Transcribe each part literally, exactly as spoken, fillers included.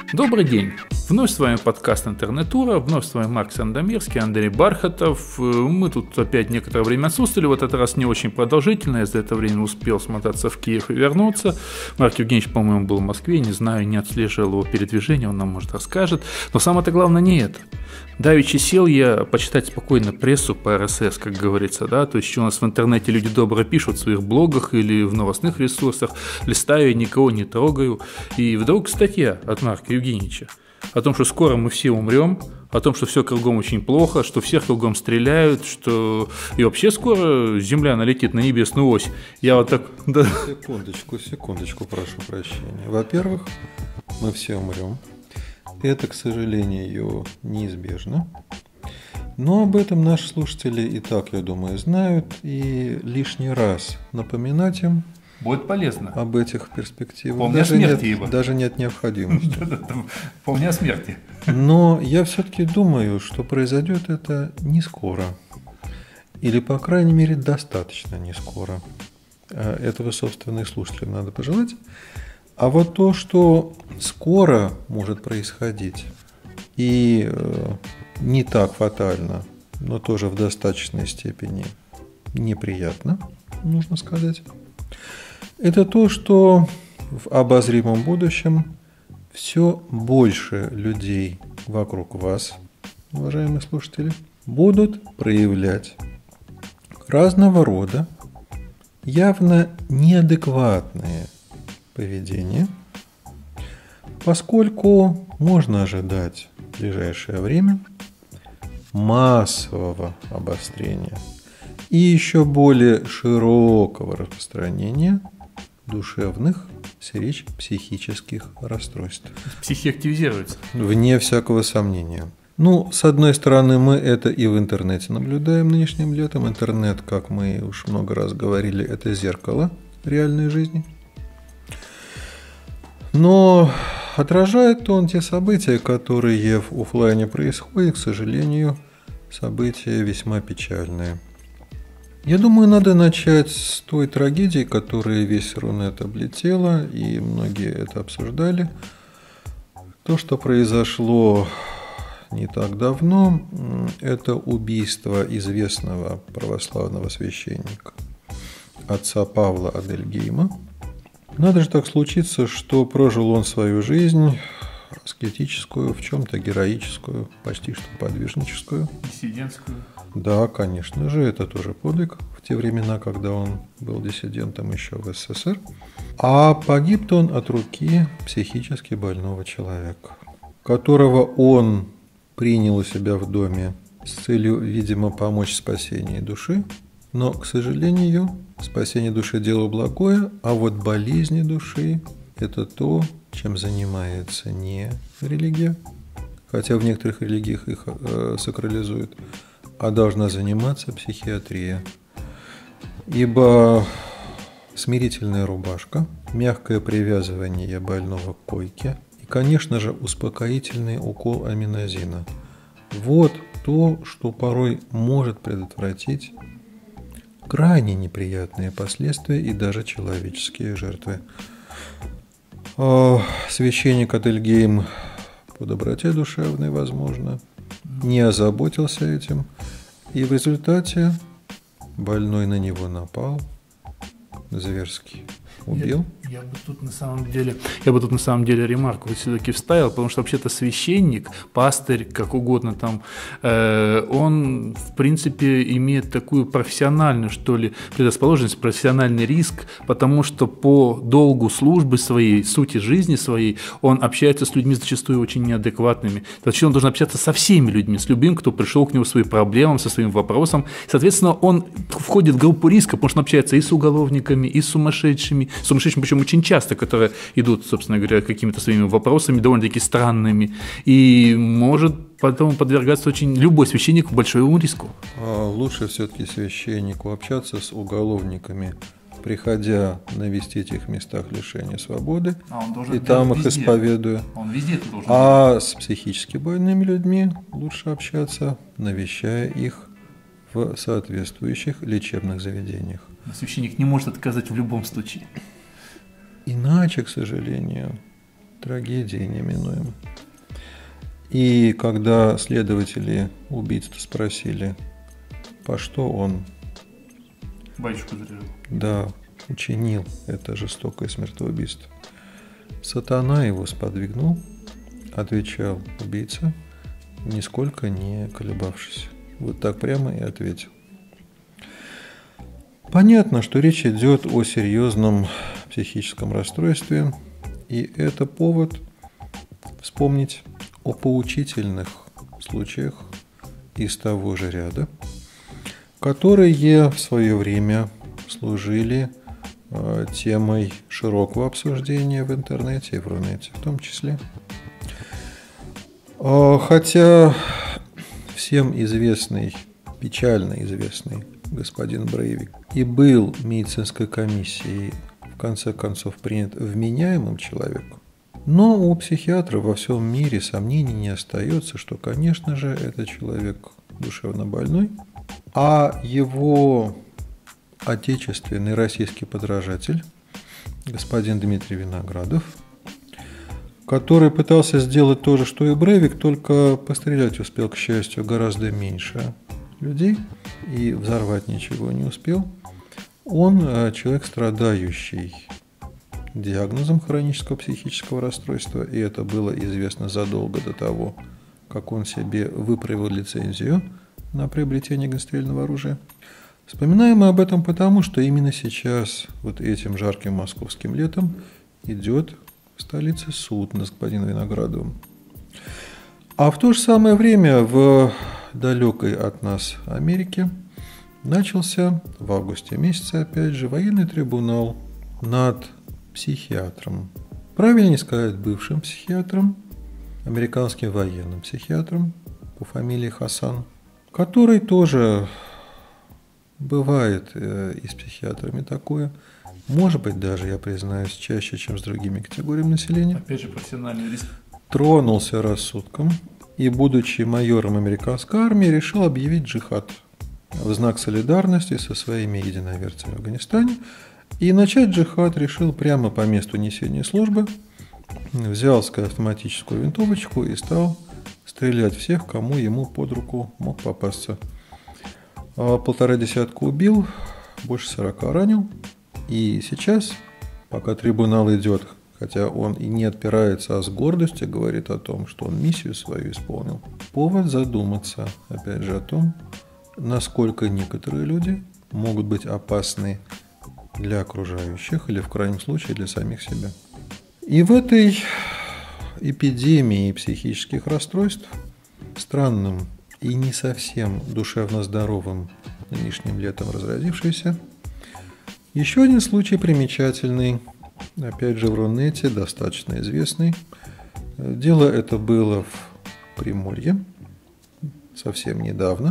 Добрый день! Вновь с вами подкаст «Интернетура», вновь с вами Марк Сандомирский, Андрей Бархатов. Мы тут опять некоторое время отсутствовали, в этот раз не очень продолжительно, я за это время успел смотаться в Киев и вернуться. Марк Евгеньевич, по-моему, был в Москве, не знаю, не отслеживал его передвижение, он нам, может, расскажет. Но самое-то главное не это. Давеча сел я почитать спокойно прессу по эр эс эс, как говорится, да, то есть что у нас в интернете люди добро пишут в своих блогах или в новостных ресурсах, листаю, никого не трогаю, и вдруг статья от Марка Евгеньевича о том, что скоро мы все умрем, о том, что все кругом очень плохо, что всех кругом стреляют, что и вообще скоро Земля налетит на небесную ось. Я вот так... Да. Секундочку, секундочку, прошу прощения. Во-первых, мы все умрем. Это, к сожалению, неизбежно. Но об этом наши слушатели и так, я думаю, знают. И лишний раз напоминать им будет полезно. Об этих перспективах. Помня даже смерти нет, его. Даже нет необходимости. Помня смерти. Но я все-таки думаю, что произойдет это не скоро. Или, по крайней мере, достаточно не скоро. Этого, собственно, и слушателям надо пожелать. А вот то, что скоро может происходить, и не так фатально, но тоже в достаточной степени неприятно, нужно сказать, это то, что в обозримом будущем все больше людей вокруг вас, уважаемые слушатели, будут проявлять разного рода явно неадекватные поведение, поскольку можно ожидать в ближайшее время массового обострения и еще более широкого распространения душевных, речь психических расстройств. Психи активизируются. Вне всякого сомнения. Ну, с одной стороны, мы это и в интернете наблюдаем нынешним летом. Интернет, как мы уж много раз говорили, это зеркало реальной жизни. Но отражает он те события, которые в офлайне происходят, к сожалению, события весьма печальные. Я думаю, надо начать с той трагедии, которая весь Рунет облетела, и многие это обсуждали. То, что произошло не так давно, это убийство известного православного священника, отца Павла Адельгейма. Надо же так случиться, что прожил он свою жизнь аскетическую, в чем-то героическую, почти что подвижническую. Диссидентскую. Да, конечно же, это тоже подвиг в те времена, когда он был диссидентом еще в эс эс эс эр. А погиб-то он от руки психически больного человека, которого он принял у себя в доме с целью, видимо, помочь в спасении души. Но, к сожалению, спасение души – дело благое, а вот болезни души – это то, чем занимается не религия, хотя в некоторых религиях их э, сакрализуют, а должна заниматься психиатрия. Ибо смирительная рубашка, мягкое привязывание больного к койке и, конечно же, успокоительный укол аминозина – вот то, что порой может предотвратить крайне неприятные последствия и даже человеческие жертвы. Священник Адельгейм по доброте душевной, возможно, не озаботился этим, и в результате больной на него напал, зверски убил. Я, я бы тут на самом деле, я бы тут на самом деле ремарку все-таки вставил, потому что вообще-то священник, пастырь, как угодно там, э, он в принципе имеет такую профессиональную, что ли, предрасположенность, профессиональный риск, потому что по долгу службы своей, сути жизни своей, он общается с людьми зачастую очень неадекватными. Вообще он должен общаться со всеми людьми, с любым, кто пришел к нему с своими проблемами, со своим вопросом. Соответственно, он входит в группу риска, потому что он общается и с уголовниками, и с сумасшедшими, сумасшедшими, причем очень часто, которые идут, собственно говоря, какими-то своими вопросами, довольно-таки странными, и может потом подвергаться очень любой священник большому риску. А лучше все-таки священнику общаться с уголовниками, приходя навестить их в местах лишения свободы, а и там их везде. Исповедуя. Он везде должен а быть. С психически больными людьми лучше общаться, навещая их в соответствующих лечебных заведениях. Священник не может отказать в любом случае. Иначе, к сожалению, трагедией неминуемо. И когда следователи убийцы спросили, по что он батюшку зарезал, да, учинил это жестокое смертоубийство, сатана его сподвигнул, отвечал убийца, нисколько не колебавшись. Вот так прямо и ответил. Понятно, что речь идет о серьезном психическом расстройстве, и это повод вспомнить о поучительных случаях из того же ряда, которые в свое время служили темой широкого обсуждения в интернете и в Рунете в том числе. Хотя всем известный, печально известный господин Брейвик и был медицинской комиссией в конце концов принят вменяемым человеком, но у психиатра во всем мире сомнений не остается, что, конечно же, это человек душевно больной, а его отечественный российский подражатель, господин Дмитрий Виноградов, который пытался сделать то же, что и Брейвик, только пострелять успел, к счастью, гораздо меньше людей и взорвать ничего не успел. Он человек, страдающий диагнозом хронического психического расстройства, и это было известно задолго до того, как он себе выправил лицензию на приобретение огнестрельного оружия. Вспоминаем мы об этом потому, что именно сейчас, вот этим жарким московским летом, идет в столице суд над господином Виноградовым. А в то же самое время в далекой от нас Америке начался в августе месяце, опять же, военный трибунал над психиатром. Правильнее сказать, бывшим психиатром, американским военным психиатром по фамилии Хасан, который тоже бывает и с психиатрами такое. Может быть, даже, я признаюсь, чаще, чем с другими категориями населения. Опять же, профессиональный риск. Тронулся рассудком и, будучи майором американской армии, решил объявить джихад в знак солидарности со своими единоверцами в Афганистане. И начать джихад решил прямо по месту несения службы. Взял свою автоматическую винтовочку и стал стрелять всех, кому ему под руку мог попасться. Полтора десятка убил, больше сорока ранил. И сейчас, пока трибунал идет, хотя он и не отпирается, а с гордостью говорит о том, что он миссию свою исполнил, повод задуматься, опять же, о том, насколько некоторые люди могут быть опасны для окружающих или, в крайнем случае, для самих себя. И в этой эпидемии психических расстройств, странным и не совсем душевно здоровым нынешним летом разразившейся, еще один случай примечательный, опять же в Рунете, достаточно известный. Дело это было в Приморье совсем недавно.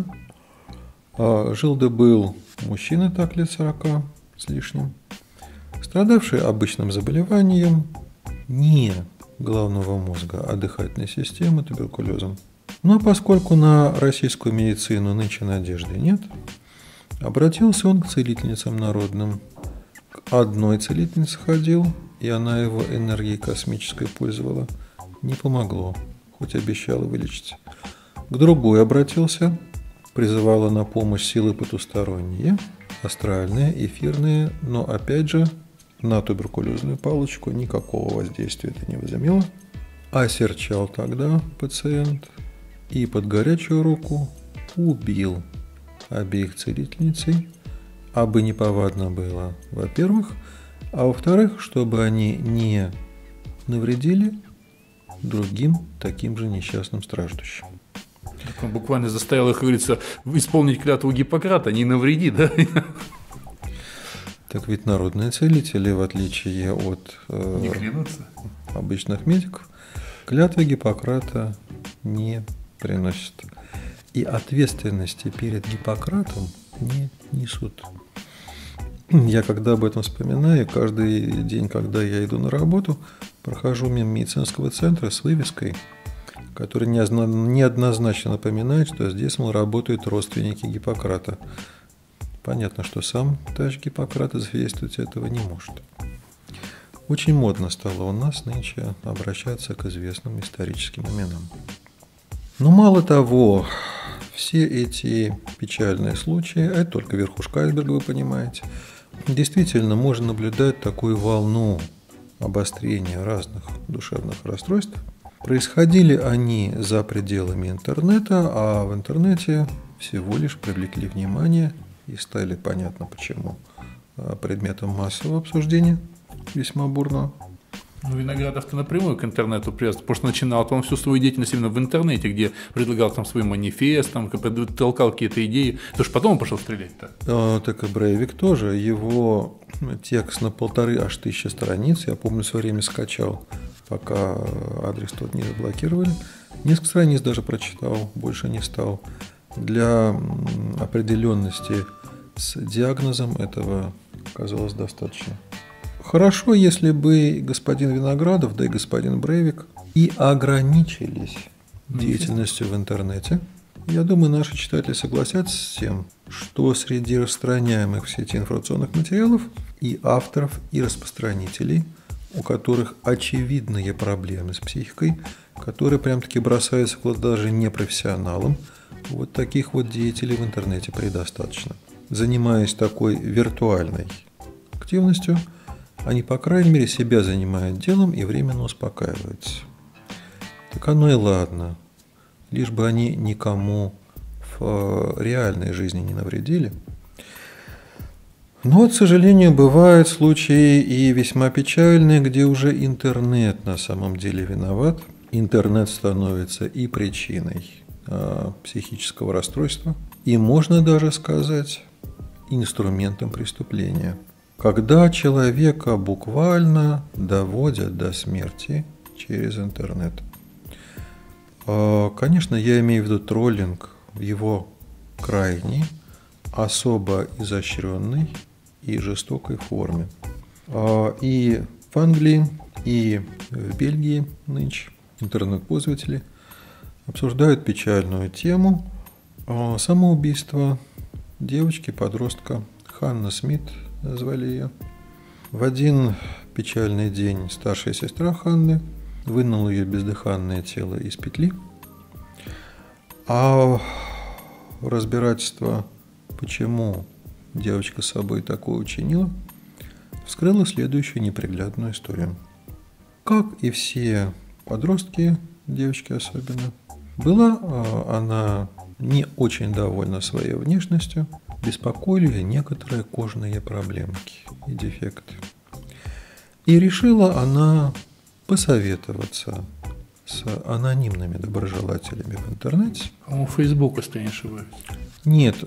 Жил да был мужчина, так лет сорока с лишним, страдавший обычным заболеванием не головного мозга, а дыхательной системы, туберкулезом. Но поскольку на российскую медицину нынче надежды нет, обратился он к целительницам народным. К одной целительнице ходил, и она его энергией космической пользовала. Не помогло, хоть обещала вылечить. К другой обратился, призывала на помощь силы потусторонние, астральные, эфирные, но опять же на туберкулезную палочку никакого воздействия это не возымело. Осерчал тогда пациент и под горячую руку убил обеих целительницей, абы неповадно было, во-первых, а во-вторых, чтобы они не навредили другим таким же несчастным страждущим. Так он буквально заставил их, говорится, исполнить клятву Гиппократа, не навреди, да? Так ведь народные целители, в отличие от э, обычных медиков, клятвы Гиппократа не приносят. И ответственности перед Гиппократом не несут. Я когда об этом вспоминаю, каждый день, когда я иду на работу, прохожу мимо медицинского центра с вывеской, которая неоднозначно напоминает, что здесь, мол, работают родственники Гиппократа. Понятно, что сам товарищ Гиппократ засвидетельствовать этого не может. Очень модно стало у нас нынче обращаться к известным историческим именам. Но мало того, все эти печальные случаи, а это только верхушка айсберга, вы понимаете, действительно можно наблюдать такую волну обострения разных душевных расстройств. Происходили они за пределами интернета, а в интернете всего лишь привлекли внимание и стали, понятно почему, предметом массового обсуждения, весьма бурного. Ну, Виноградов-то напрямую к интернету привез, потому что начинал он всю свою деятельность именно в интернете, где предлагал там свой манифест, там, толкал какие-то идеи. То есть потом он пошел стрелять-то. А, так и Брейвик тоже. Его текст на полторы аж тысячи страниц, я помню, в свое время скачал, пока адрес тот не заблокировали. Несколько страниц даже прочитал, больше не стал. Для определенности с диагнозом этого оказалось достаточно. Хорошо, если бы господин Виноградов, да и господин Брейвик и ограничились деятельностью в интернете. Я думаю, наши читатели согласятся с тем, что среди распространяемых в сети информационных материалов и авторов, и распространителей, у которых очевидные проблемы с психикой, которые прям-таки бросаются в глаза даже непрофессионалам, вот таких вот деятелей в интернете предостаточно. Занимаясь такой виртуальной активностью, они, по крайней мере, себя занимают делом и временно успокаиваются. Так оно и ладно. Лишь бы они никому в реальной жизни не навредили. Но, к сожалению, бывают случаи и весьма печальные, где уже интернет на самом деле виноват. Интернет становится и причиной а, психического расстройства, и, можно даже сказать, инструментом преступления. Когда человека буквально доводят до смерти через интернет. Конечно, я имею в виду троллинг в его крайней, особо изощренной и жестокой форме. И в Англии, и в Бельгии нынче интернет-пользователи обсуждают печальную тему самоубийства девочки-подростка Ханна Смит, звали ее. В один печальный день старшая сестра Ханны вынула ее бездыханное тело из петли, а разбирательство, почему девочка с собой такое учинила, вскрыло следующую неприглядную историю. Как и все подростки, девочки особенно, была она не очень довольна своей внешностью, беспокоили некоторые кожные проблемки и дефекты. И решила она посоветоваться с анонимными доброжелателями в интернете. А у Фейсбука, если я не ошибаюсь. Нет,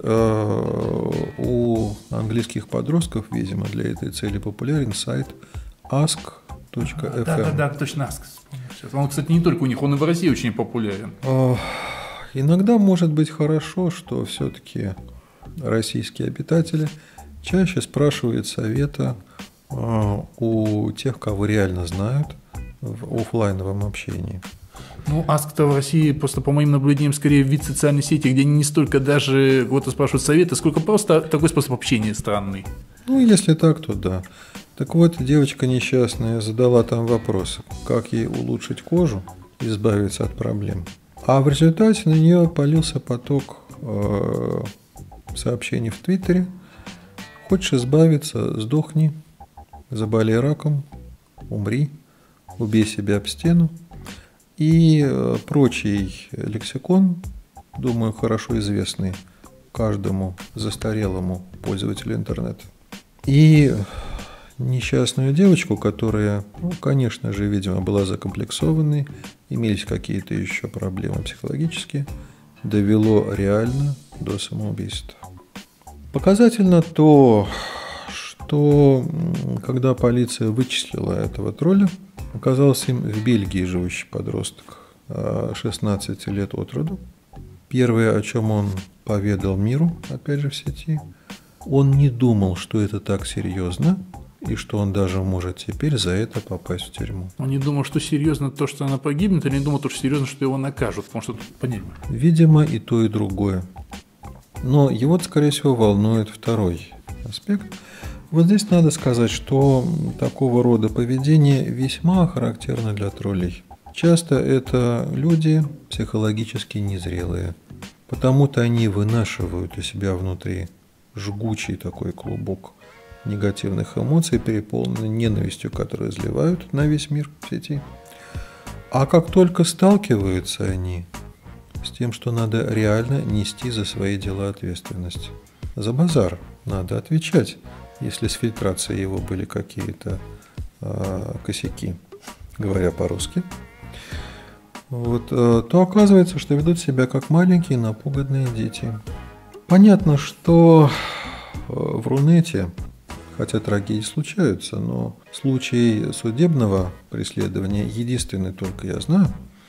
у английских подростков, видимо, для этой цели популярен сайт ask точка эф эм. Да, да, да, точно ask. Он, кстати, не только у них, он и в России очень популярен. Иногда может быть хорошо, что все-таки российские обитатели чаще спрашивают совета у тех, кого реально знают в офлайновом общении. Ну, Ask-то в России, просто по моим наблюдениям, скорее вид социальной сети, где не столько даже кого-то спрашивают советы, сколько просто такой способ общения странный. Ну, если так, то да. Так вот, девочка несчастная задала там вопрос, как ей улучшить кожу, избавиться от проблем. А в результате на нее полился поток э, сообщений в Твиттере. Хочешь избавиться, сдохни, заболей раком, умри, убей себя об стену. И э, прочий лексикон, думаю, хорошо известный каждому застарелому пользователю интернета. И несчастную девочку, которая, ну, конечно же, видимо, была закомплексованной, имелись какие-то еще проблемы психологические, довело реально до самоубийства. Показательно то, что когда полиция вычислила этого тролля, оказался им в Бельгии живущий подросток, шестнадцати лет от роду. Первое, о чем он поведал миру, опять же в сети, он не думал, что это так серьезно, и что он даже может теперь за это попасть в тюрьму. Он не думал, что серьезно то, что она погибнет, или не думал, что серьезно, что его накажут, потому что тут понятно. Видимо, и то, и другое. Но его, скорее всего, волнует второй аспект. Вот здесь надо сказать, что такого рода поведение весьма характерно для троллей. Часто это люди психологически незрелые, потому-то они вынашивают у себя внутри жгучий такой клубок негативных эмоций, переполненный ненавистью, которую изливают на весь мир в сети. А как только сталкиваются они с тем, что надо реально нести за свои дела ответственность, за базар надо отвечать, если с фильтрацией его были какие-то э, косяки, говоря по-русски, вот, э, то оказывается, что ведут себя как маленькие напуганные дети. Понятно, что э, в Рунете, хотя трагедии случаются, но случай судебного преследования единственный только я знаю,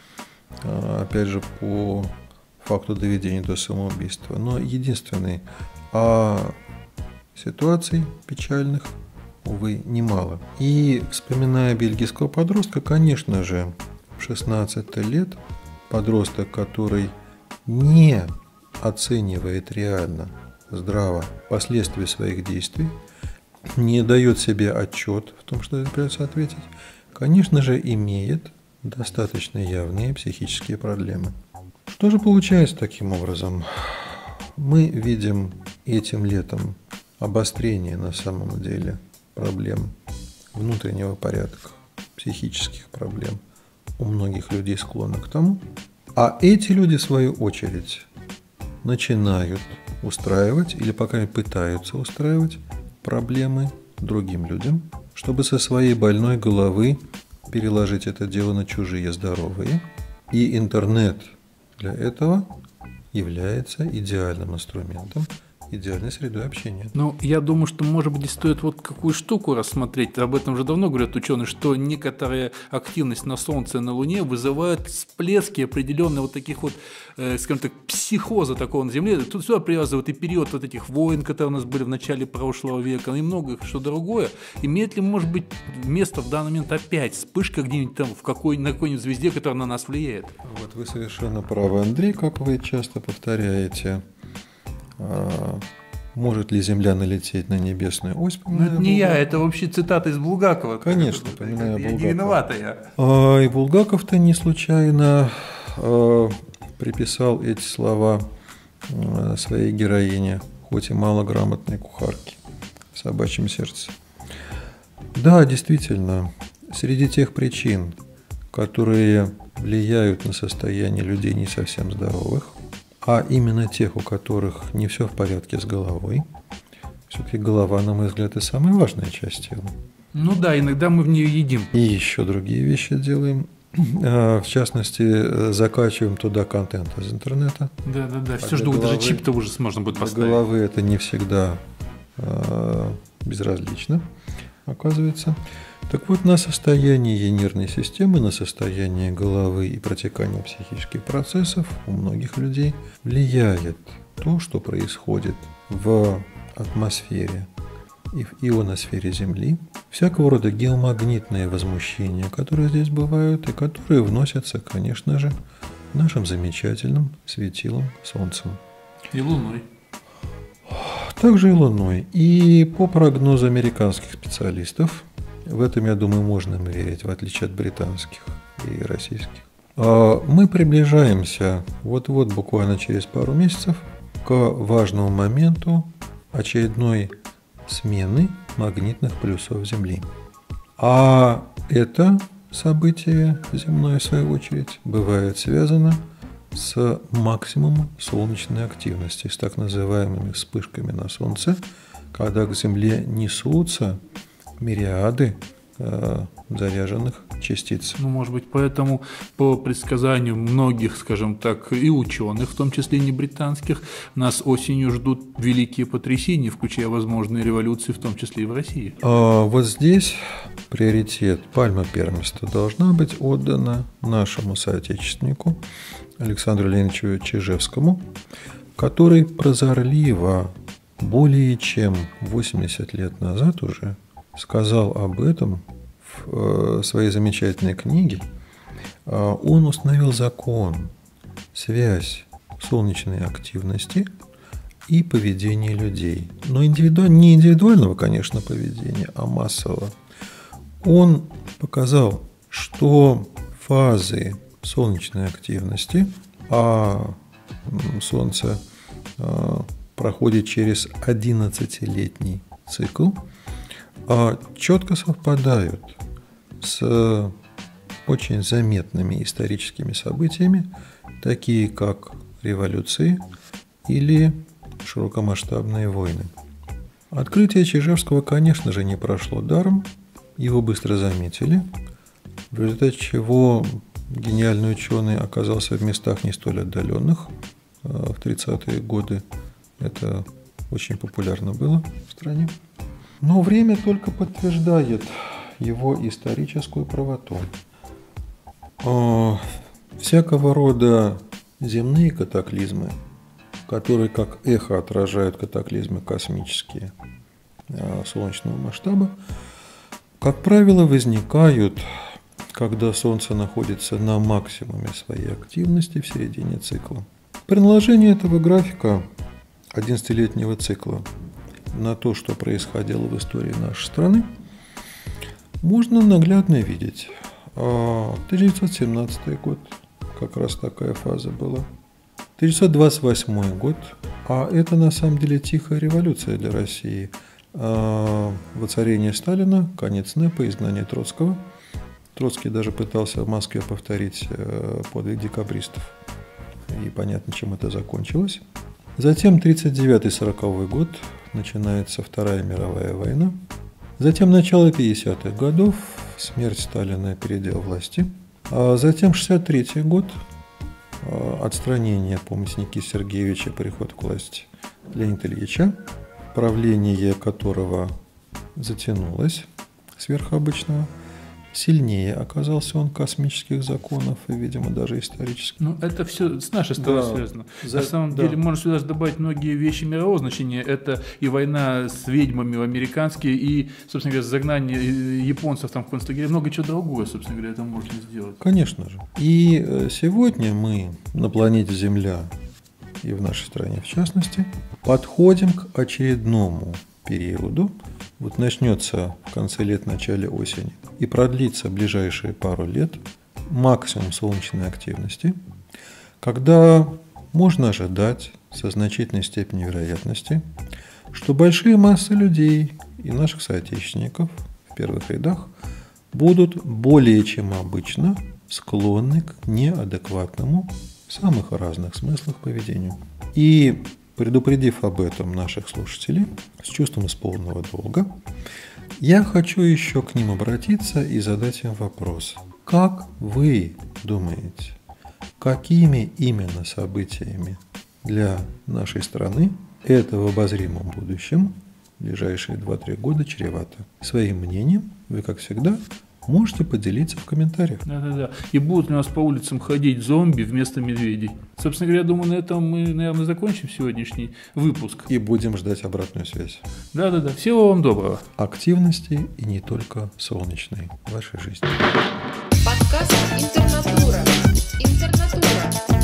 э, опять же по факту доведения до самоубийства, но единственный. А ситуаций печальных, увы, немало. И вспоминая бельгийского подростка, конечно же, в шестнадцать лет подросток, который не оценивает реально, здраво последствия своих действий, не дает себе отчет в том, что придется ответить, конечно же, имеет достаточно явные психические проблемы. Что же получается таким образом? Мы видим этим летом обострение на самом деле проблем внутреннего порядка, психических проблем у многих людей склонны к тому, а эти люди, в свою очередь, начинают устраивать или пока пытаются устраивать проблемы другим людям, чтобы со своей больной головы переложить это дело на чужие здоровые. И интернет для этого является идеальным инструментом, идеальной средой общения. Ну, я думаю, что, может быть, здесь стоит вот какую штуку рассмотреть. Об этом же давно говорят ученые, что некоторая активность на Солнце и на Луне вызывает всплески определенные вот таких вот, э, скажем так, психоза такого на Земле. Тут сюда привязывают и период вот этих войн, которые у нас были в начале прошлого века, и многое что другое. Имеет ли, может быть, место в данный момент опять вспышка где-нибудь там в какой, на какой-нибудь звезде, которая на нас влияет? Вот вы совершенно правы, Андрей, как вы часто повторяете. Может ли Земля налететь на небесную ось? Ну, это не я, это вообще цитата из Булгакова. Конечно, поминая Булгакова. Я не виновата я. А, и Булгаков-то не случайно а, приписал эти слова а, своей героине, хоть и малограмотной кухарке в «Собачьем сердце». Да, действительно, среди тех причин, которые влияют на состояние людей не совсем здоровых, а именно тех, у которых не все в порядке с головой. Все-таки голова, на мой взгляд, и самая важная часть тела. Ну да, иногда мы в нее едим. И еще другие вещи делаем. В частности, закачиваем туда контент из интернета. Да-да-да, все жду, даже чип-то уже можно будет поставить. Для головы это не всегда э, безразлично, оказывается. Так вот, на состояние нервной системы, на состояние головы и протекание психических процессов у многих людей влияет то, что происходит в атмосфере и в ионосфере Земли, всякого рода геомагнитные возмущения, которые здесь бывают и которые вносятся, конечно же, нашим замечательным светилом Солнцем. И Луной. Также и Луной. И по прогнозу американских специалистов, в этом, я думаю, можно им верить, в отличие от британских и российских, мы приближаемся вот-вот, буквально через пару месяцев, к важному моменту очередной смены магнитных полюсов Земли. А это событие земное, в свою очередь, бывает связано с максимумом солнечной активности, с так называемыми вспышками на Солнце, когда к Земле несутся мириады э, заряженных частиц. Ну, может быть, поэтому по предсказанию многих, скажем так, и ученых, в том числе не британских, нас осенью ждут великие потрясения, включая возможные революции, в том числе и в России. А вот здесь приоритет, пальма первенства должна быть отдана нашему соотечественнику Александру Леонидовичу Чижевскому, который прозорливо более чем восемьдесят лет назад уже сказал об этом в своей замечательной книге. Он установил закон, связь солнечной активности и поведение людей. Но индивиду... не индивидуального, конечно, поведения, а массового. Он показал, что фазы солнечной активности, а Солнце проходит через одиннадцатилетний цикл, четко совпадают с очень заметными историческими событиями, такие как революции или широкомасштабные войны. Открытие Чижевского, конечно же, не прошло даром, его быстро заметили, в результате чего гениальный ученый оказался в местах не столь отдаленных. В тридцатые годы это очень популярно было в стране. Но время только подтверждает его историческую правоту. Всякого рода земные катаклизмы, которые как эхо отражают катаклизмы космические солнечного масштаба, как правило, возникают, когда Солнце находится на максимуме своей активности в середине цикла. При наложении этого графика одиннадцатилетнего цикла на то, что происходило в истории нашей страны, можно наглядно видеть. тысяча девятьсот семнадцатый год, как раз такая фаза была. тысяча девятьсот двадцать восьмой год, а это на самом деле тихая революция для России. Воцарение Сталина, конец НЭПа, изгнание Троцкого. Троцкий даже пытался в Москве повторить подвиг декабристов. И понятно, чем это закончилось. Затем тридцать девятый сороковой год, начинается Вторая мировая война. Затем начало пятидесятых годов, смерть Сталина и передел власти. А затем шестьдесят третий год, отстранение помните Никиты Сергеевича, приход к власти Леонида Ильича, правление которого затянулось сверх обычного. Сильнее оказался он космических законов и, видимо, даже исторических. Ну, это все с нашей стороны да. связано. За... На самом да. деле, можно сюда добавить многие вещи мирового значения. Это и война с ведьмами американские, и, собственно говоря, загнание японцев там в концлагере, много чего другого, собственно говоря, это можно сделать. Конечно же. И сегодня мы на планете Земля, и в нашей стране в частности, подходим к очередному периоду. Вот начнется в конце лет, начале осени и продлится ближайшие пару лет максимум солнечной активности, когда можно ожидать со значительной степенью вероятности, что большие массы людей и наших соотечественников в первых рядах будут более чем обычно склонны к неадекватному в самых разных смыслах поведению. И предупредив об этом наших слушателей с чувством исполненного долга, я хочу еще к ним обратиться и задать им вопрос. Как вы думаете, какими именно событиями для нашей страны это в обозримом будущем, в ближайшие два-три года, чревато? Своим мнением вы, как всегда, можете поделиться в комментариях. Да-да-да. И будут ли у нас по улицам ходить зомби вместо медведей? Собственно говоря, я думаю, на этом мы, наверное, закончим сегодняшний выпуск. И будем ждать обратную связь. Да-да-да. Всего вам доброго. Активности и не только солнечной в вашей жизни. Подкаст «Интернатура». Интернатура.